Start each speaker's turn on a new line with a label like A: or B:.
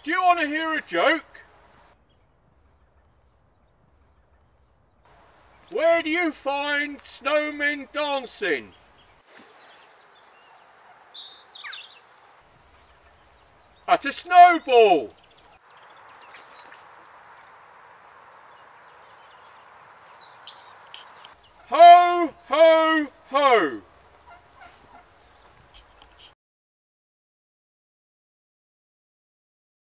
A: Do you want to hear a joke? Where do you find snowmen dancing? At a snowball. Ho, ho, ho.